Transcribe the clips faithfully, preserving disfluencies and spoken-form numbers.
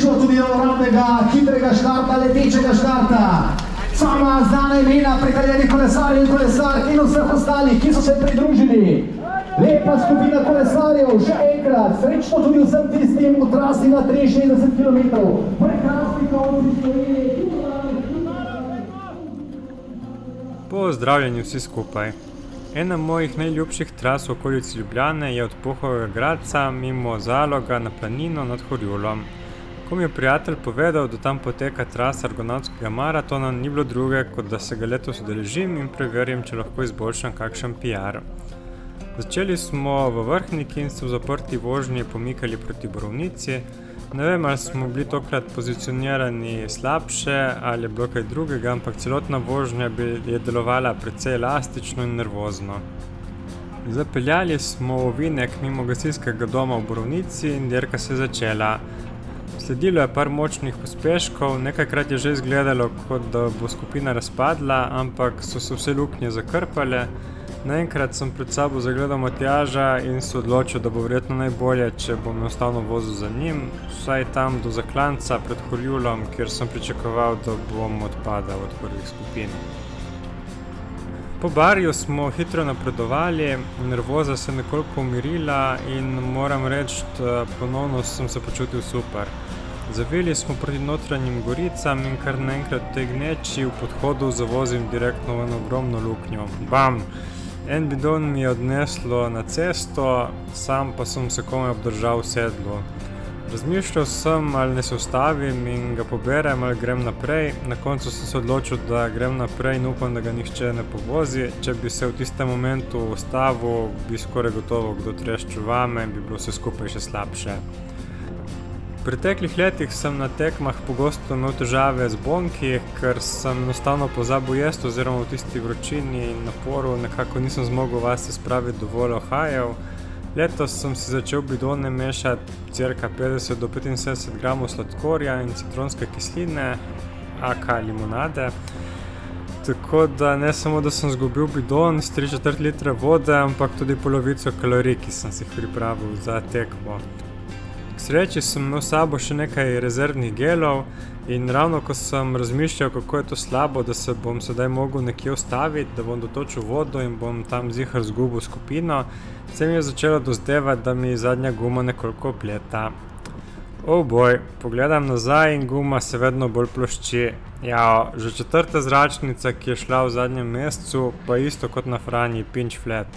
prišlo tudi do uradnega hitrega štarta, letečega štarta. Sama znana imena prihaljeni kolesarji in kolesark in vseh ostalih, ki so se pridružili. Lepa skupina kolesarjev, še enkrat, srečno tudi vsem tistim v trasi na triinšestdeset kilometrov. Prekrasni konci Slovenije. Pozdravljeni vsi skupaj. Ena mojih najljubših tras v okolici Ljubljane je od Pohovega Gradca mimo Zaloga na planino nad Horjulom. Ko mi je prijatelj povedal, da tam poteka trasa Argonautskega maratona, ni bilo druge, kot da se ga letos udeležim in preverim, če lahko izboljšam kakšen P R. Začeli smo v Vrhniki in se v zaprti vožnji pomikali proti Borovnici. Ne vem, ali smo bili tokrat pozicionirani slabše ali je bilo kaj drugega, ampak celotna vožnja je delovala precej elastično in nervozno. Zapeljali smo ovinek mimo gasilskega doma v Borovnici in dirka se je začela. Sledilo je par močnih pospeškov, nekajkrat je že izgledalo, kot da bo skupina razpadla, ampak so se vse luknje zakrpale. Naenkrat sem pred sabo zagledal Matjaža in se odločil, da bo verjetno najbolje, če bom enostavno vozil za njim, vsaj tam do Zaklanca pred Horjulom, kjer sem pričakoval, da bom odpadal od prvih skupin. Po barju smo hitro napredovali, nervoza se je nekoliko umirila in moram reči, da ponovno sem se počutil super. Zavili smo proti notranjim goricam in kar naenkrat v tej gneči v podhodu zavozim direktno v eno ogromno luknjo. Bam! En bidon mi je odneslo na cesto, sam pa sem se komaj obdržal v sedlu. Razmišljal sem, ali ne se ustavim in ga poberem ali grem naprej. Na koncu sem se odločil, da grem naprej in upam, da ga nihče ne povozi. Če bi se v tistem momentu ustavil, bi skoraj gotovo kdo treščil vame in bi bilo vse skupaj še slabše. V preteklih letih sem na tekmah pogosto imel težave z bonki, ker sem enostavno pozabil jesti oziroma v tisti vročini in naporu nekako nisem zmogel vase spraviti dovolj ohajev. Letos sem si začel bidone mešati cirka petdeset do petinsedemdeset gramov sladkorja in citronske kisline, aka limonade. Tako da ne samo, da sem zgubil bidon s tri četrt litre vode, ampak tudi polovico kalorij, ki sem si jih pripravil za tekmo. K sreči sem imel s sabo še nekaj rezervnih gelov in ravno ko sem razmišljal, kako je to slabo, da se bom sedaj mogel nekje ustaviti, da bom dotočil vodo in bom tam zihar zgubil skupino, se mi je začelo dozdevati, da mi zadnja guma nekoliko opleta. Oh boj, pogledam nazaj in guma se vedno bolj plošči. Ja, že četrta zračnica, ki je šla v zadnjem mesecu, pa isto kot na Franji, pinch flat.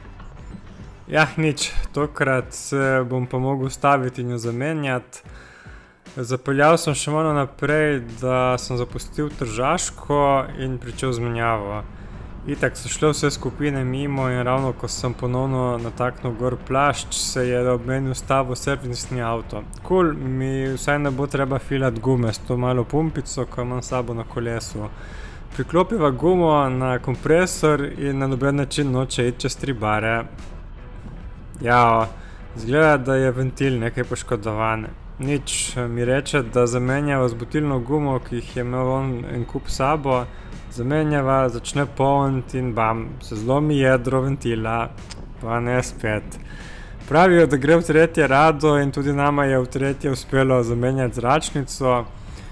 Jah, nič, tokrat se bom pa mogel staviti in jo zamenjati. Zapeljal sem še malo naprej, da sem zapustil Tržaško in pričel zmenjavo. Itak so šle vse skupine mimo in ravno ko sem ponovno nataknil gor plašč, se je ob meni ustavil servisni avto. Kul, mi vsaj ne bo treba filati gume s to malo pumpico, ko imam s sabo na kolesu. Priklopiva gumo na kompresor in na noben način noče iti čez tri bare. Ja, izgleda, da je ventil nekaj poškodovan. Nič, mi reče, da zamenjava z butilno gumo, ki jih je imel on en kup sabo, zamenjava, začne polniti in bam, se zlomi jedro ventila, pa ne spet. Pravijo, da gre v tretje rado in tudi nama je v tretje uspelo zamenjati zračnico,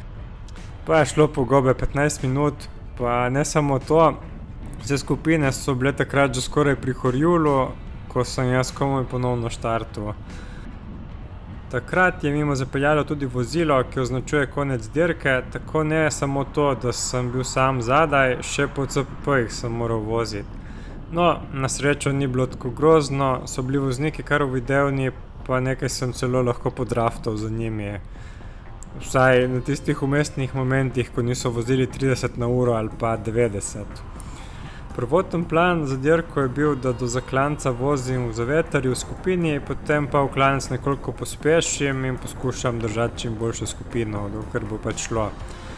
pa je šlo po gobe petnajst minut, pa ne samo to, vse skupine so bile takrat že skoraj pri Horjulu, ko sem jaz komaj ponovno štartal. Takrat je mimo zapeljalo tudi vozilo, ki označuje konec dirke, tako ne samo to, da sem bil sam zadaj, še po C P P-jih sem moral voziti. No, na srečo ni bilo tako grozno, so bili vozniki kar uvidevni, pa nekaj sem celo lahko podraftal za njimi. Vsaj na tistih umestnih momentih, ko niso vozili trideset na uro ali pa devetdeset. Prvoten plan za dirko je bil, da do Zaklanca vozim v zavetrju v skupini, potem pa v klanec nekoliko pospešim in poskušam držati čim boljšo skupino, dokler bo pač šlo.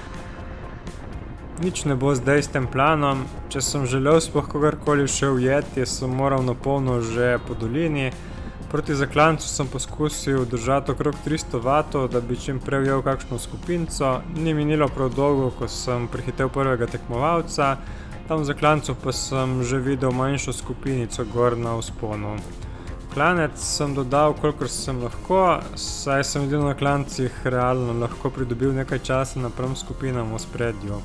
Nič ne bo zdaj s tem planom, če sem želel sploh kogarkoli še ujeti, sem moral na polno že po dolini. Proti Zaklancu sem poskusil držati okrog tristo vatov, da bi čim prej ujel kakšno skupinco. Ni minilo prav dolgo, ko sem prehitel prvega tekmovalca, tam v Zaklancu pa sem že videl manjšo skupinico gor na vzponu. Klanec sem dodal, kolikor sem lahko, saj sem edino na klancih realno lahko pridobil nekaj časa napram skupinam v spredju.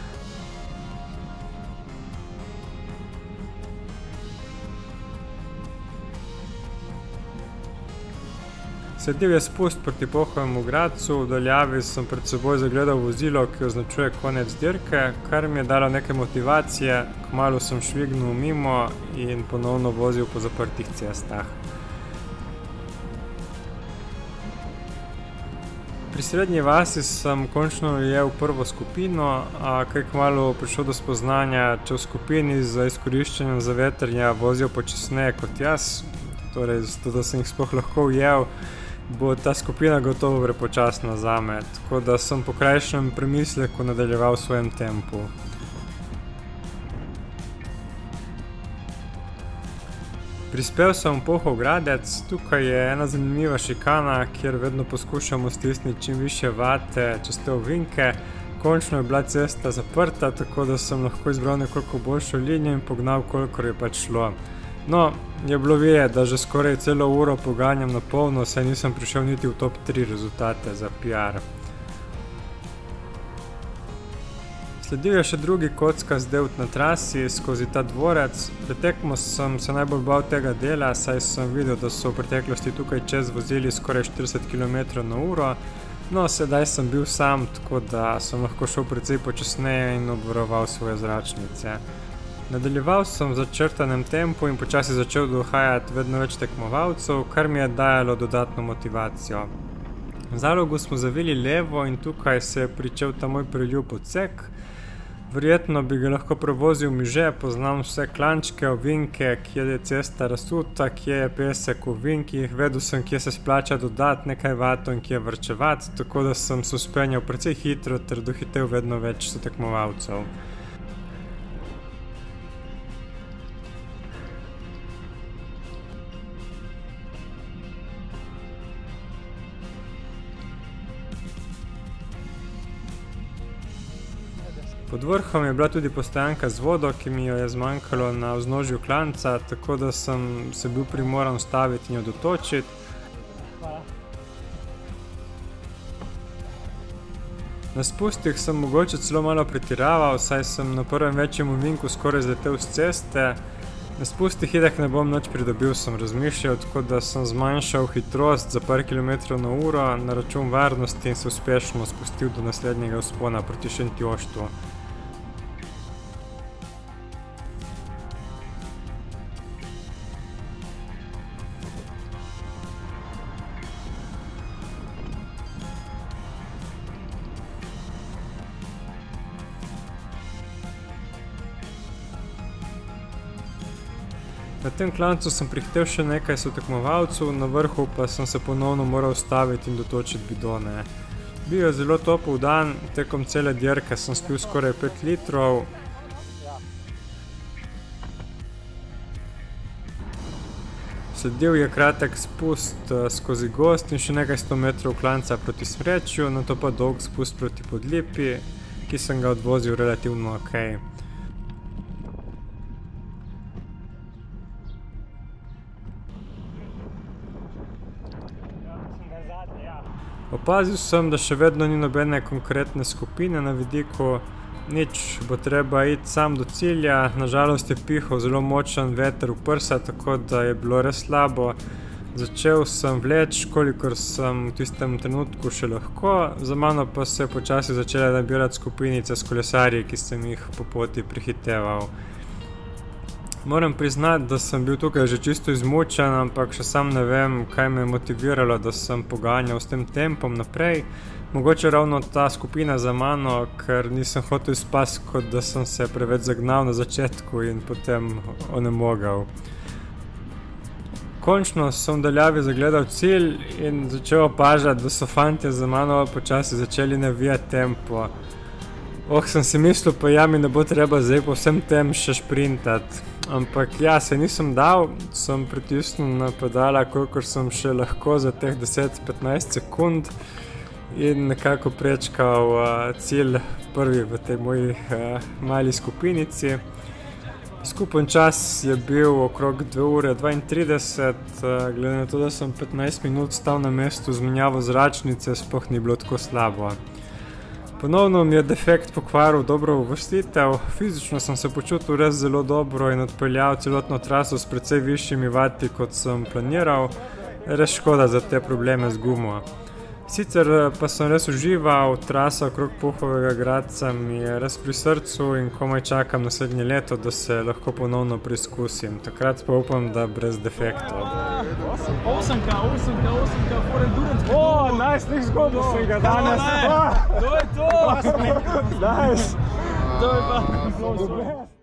Sledil je spust proti Pohovemu Gradcu, v daljavi sem pred seboj zagledal vozilo, ki označuje konec dirke, kar mi je dalo nekaj motivacije, kmalu sem švignil mimo in ponovno vozil po zaprtih cestah. Pri srednji vasi sem končno ujel prvo skupino, a kaj kmalu prišel do spoznanja, če v skupini za izkoriščenjem zavetranja vozijo počasneje kot jaz, torej zato, da sem jih sploh lahko ujel, bo ta skupina gotovo prepočasna zame, tako da sem po krajšem premisleku nadaljeval v svojem tempu. Prispel sem v Pohov Gradec, tukaj je ena zanimiva šikana, kjer vedno poskušamo stisniti čim više vate čez te ovinke. Končno je bila cesta zaprta, tako da sem lahko izbral nekoliko boljšo linijo in pognal, kolikor je pač šlo. No, je bilo videti, da že skoraj celo uro poganjam na polno, saj nisem prišel niti v top tri rezultate za P R. Sledil je še drugi kockast del na trasi skozi ta dvorec. Pred tekmo sem se najbolj bal tega dela, saj sem videl, da so v preteklosti tukaj čez vozili skoraj štirideset kilometrov na uro. No, sedaj sem bil sam, tako da sem lahko šel precej počasneje in obvaroval svoje zračnice. Nadaljeval sem v začrtanem tempu in počasi začel dohajati vedno več tekmovalcev, kar mi je dajalo dodatno motivacijo. V Zalogu smo zavili levo in tukaj se je pričel ta moj preljub odsek. Verjetno bi ga lahko prevozil miže, poznam vse klančke, ovinke, kje je cesta razsuta, kje je pesek v ovinkih, vedel sem, kje se splača dodati nekaj vatov in kje varčevati, tako da sem se uspenjal precej hitro ter dohitel vedno več sotekmovalcev. Pod vrhom je bila tudi postojanka z vodo, ki mi jo je zmanjkalo na vznožju klanca, tako da sem se bil primoran ustaviti in jo dotočiti. Na spustih sem mogoče celo malo pretiraval, saj sem na prvem večjem ovinku skoraj zletel z ceste. Na spustih itak ne bom nič pridobil, sem razmišljal, tako da sem zmanjšal hitrost za par kilometrov na uro na račun varnosti in se uspešno spustil do naslednjega vzpona proti Šentjoštu. Na tem klancu sem prihitel še nekaj sotekmovalcev, na vrhu pa sem se ponovno moral ustaviti in dotočiti bidone. Bil je zelo topel dan, tekom cele dirke sem spil skoraj pet litrov. Sledil je kratek spust skozi gozd in še nekaj sto metrov klanca proti Smrečju, nato pa dolg spust proti Podlipi, ki sem ga odvozil relativno okej. Opazil sem, da še vedno ni nobene konkretne skupine na vidiku, nič, bo treba iti sam do cilja, nažalost je pihal zelo močen veter v prsa, tako da je bilo res slabo. Začel sem vleč, kolikor sem v tistem trenutku še lahko, za mano pa se je počasi začela nabirati skupinice s kolesarji, ki sem jih po poti prehiteval. Moram priznati, da sem bil tukaj že čisto izmučen, ampak še sam ne vem, kaj me je motiviralo, da sem poganjal s tem tempom naprej. Mogoče ravno ta skupina za mano, ker nisem hotel izpasti, kot da sem se preveč zagnal na začetku in potem onemogel. Končno sem v daljavi zagledal cilj in začel opažati, da so fantje za mano počasi začeli navijati tempo. Oh, sem si mislil, pa ja, mi ne bo treba zdaj po vsem tem še šprintati. Ampak ja, se nisem dal, sem pritisnil na pedala, kolikor sem še lahko za teh deset do petnajst sekund in nekako prečkal uh, cilj prvi v tej moji uh, mali skupinici. Skupen čas je bil okrog dve ure dvaintrideset, glede na to, da sem petnajst minut stal na mestu z menjavo zračnice, sploh ni bilo tako slabo. Ponovno mi je defekt pokvaril dobro uvrstitev, fizično sem se počutil res zelo dobro in odpeljal celotno traso s precej višjimi vati, kot sem planiral, res škoda za te probleme z gumo. Sicer pa sem res užival, trasa okrog Puhovega Gradca mi je res pri srcu in komaj čakam naslednje leto, da se lahko ponovno preizkusim. Takrat pa upam, da brez defektov. Osemka, osemka, osemka, for endurance. O, najstnih zgodbo sem ga danes. To je to! Nice. To je pa.